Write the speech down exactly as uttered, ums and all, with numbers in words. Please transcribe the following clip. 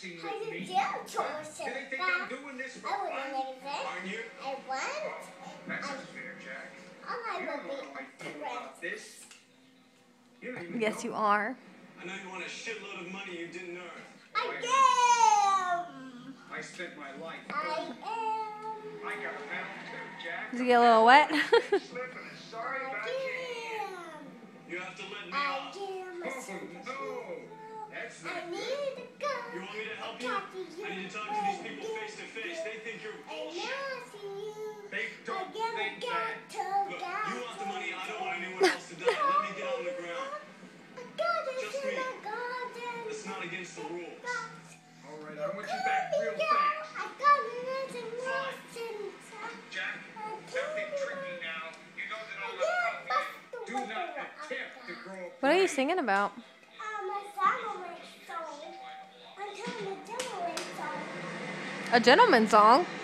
messing How with you me? do, Joseph? Do they think I'm doing this for I fun? wouldn't even. Aren't you? I want. That's unfair, Jack. All I You will don't be know how I feel about correct. this. You don't even Yes, know. you are. I know you want a shitload of money you didn't earn. I am. I spent my life. I am. I got a medal too, Jack. Does it get a little wet? Slipping and sorry about I you. am. You have to let me I off. am a Oh, superhero. no. That's not I good. need to go. You want me to help you? Talk to you. I need to talk to these people face to face. They think you're I bullshit. love you. They I don't give think a that. to Look, God. you want the money. I don't want anyone else to die. Let me get on the ground. I got it Just in me. the garden. It's not against the rules. All right, I want you back real Yeah, fast. I got it in the garden. Jack, nothing tricky now. You know that I love company. Do not attempt to grow up. What are you singing about? Um, a family song. I'm telling a gentleman song. A gentleman song?